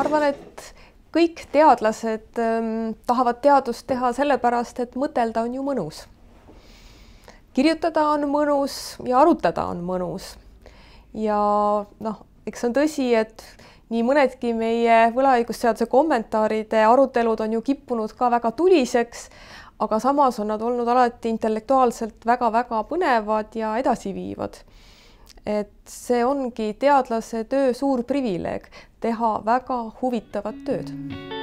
arvan, et kõik teadlased tahavad teadust teha sellepärast, et mõtelda on ju mõnus. Kirjutada on mõnus ja arutada on mõnus. Ja eks on tõsi, et nii mõnedki meie võlaõigusseaduse kommentaaride arutelud on ju kippunud ka väga tuliseks, aga samas on nad olnud alati intellektuaalselt väga-väga põnevad ja edasiviivad. Et see ongi teadlase töö suur privileeg, teha väga huvitavat tööd.